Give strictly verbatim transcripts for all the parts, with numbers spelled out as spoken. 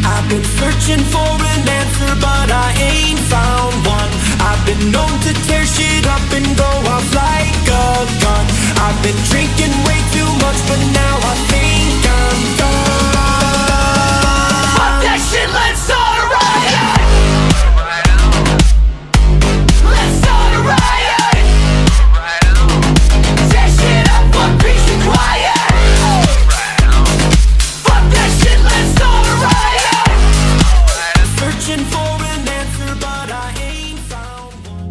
I've been searching for an answer, but I ain't found one. I've been known to tear shit up and go off like a gun. I've been drinking way too much, but now I think I'm done. Fuck that shit, let's start a riot. Let's start a riot. Tear shit up, fuck peace and quiet. Fuck that shit, let's start a riot. Searching for an answer, but I ain't found one.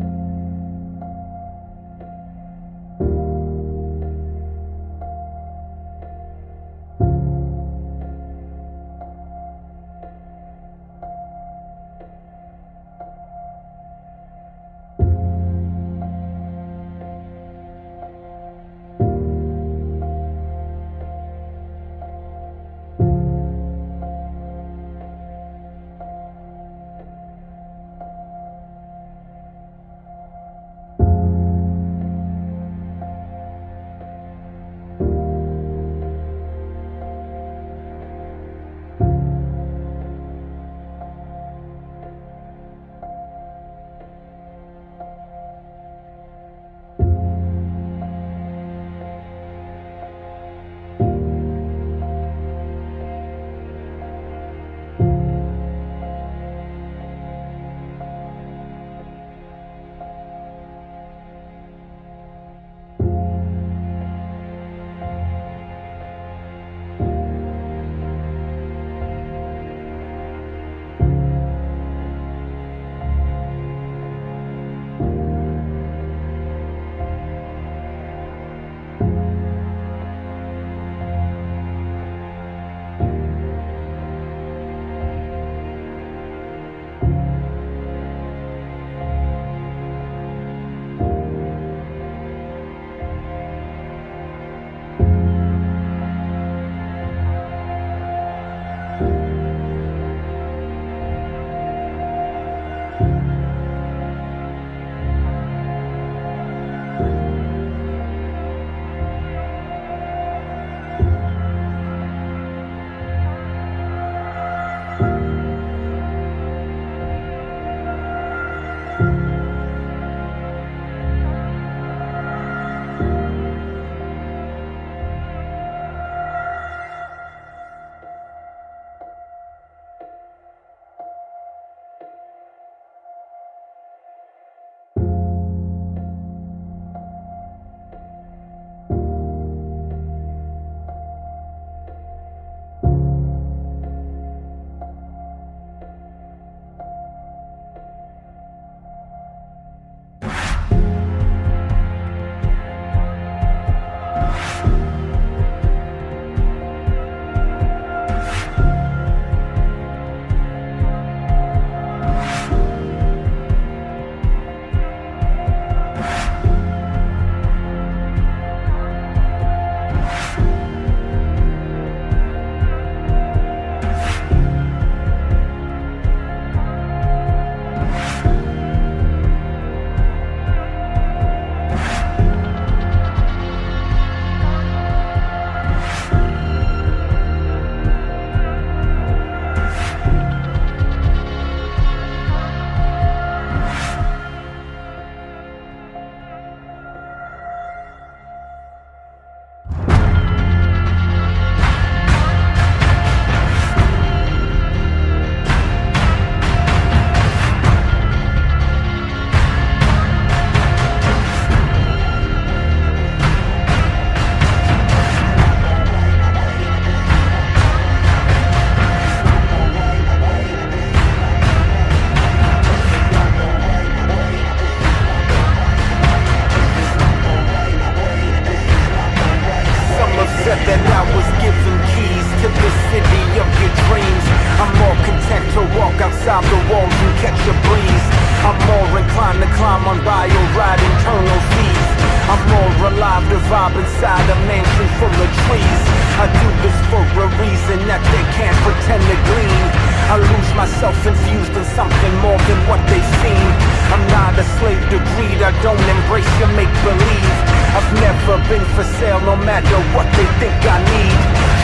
vibe inside a mansion full of trees. I do this for a reason that they can't pretend to glean. I lose myself infused in something more than what they've seen. I'm not a slave to greed, I don't embrace your make-believe. I've never been for sale no matter what they think I need. So let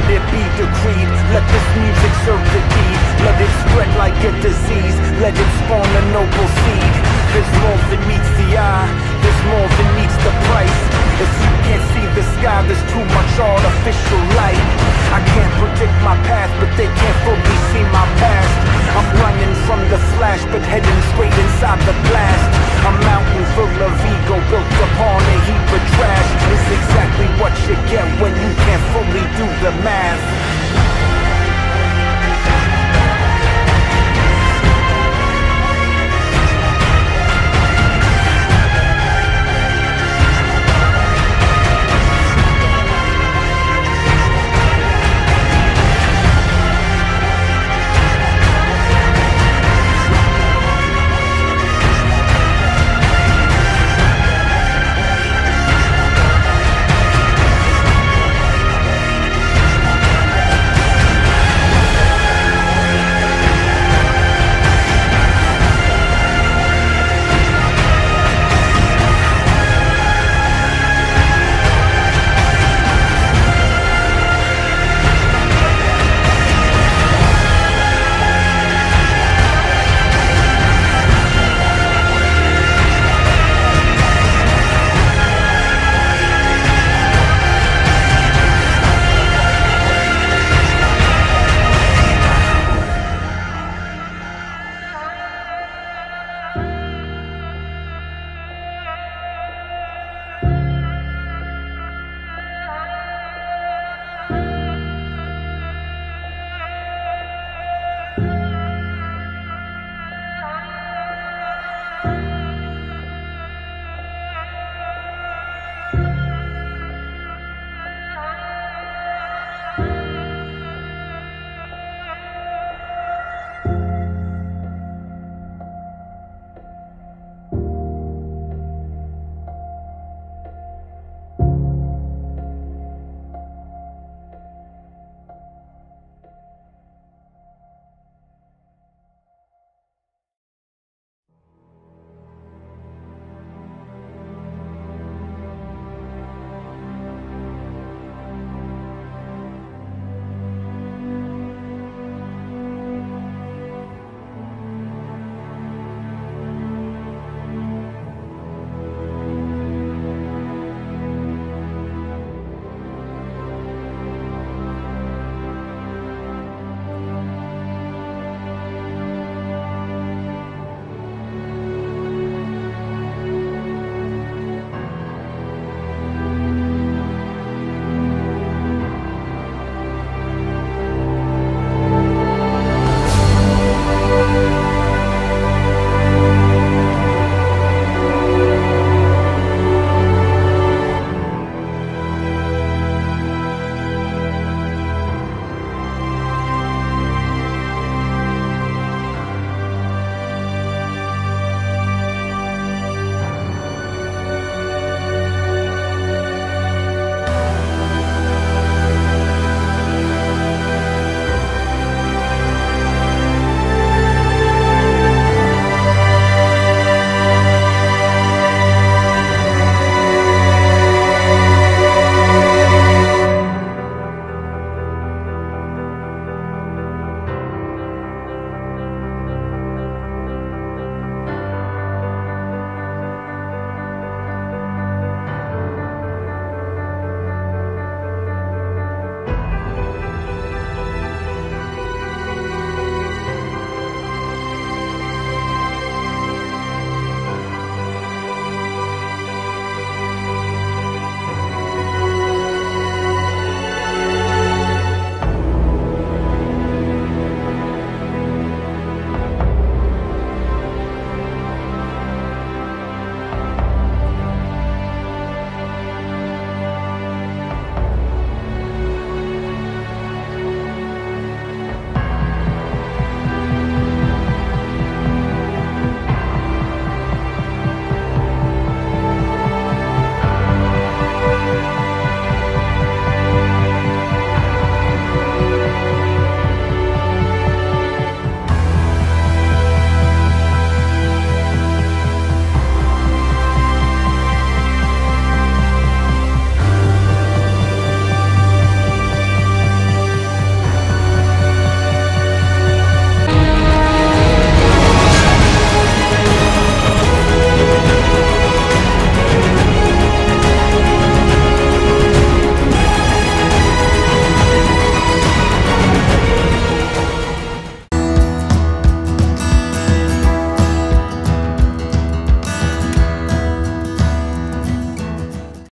it be decreed. Let this music serve the deed. Let it spread like a disease. Let it spawn a noble seed. There's more than meets the eye. There's more than meets the price. If you can't see the sky, there's too much artificial light. I can't predict my path, but they can't fully see my past. I'm running from the flash, but heading straight inside the blast. A mountain full of ego built upon a heap of trash is exactly what you get when you can't fully do the math.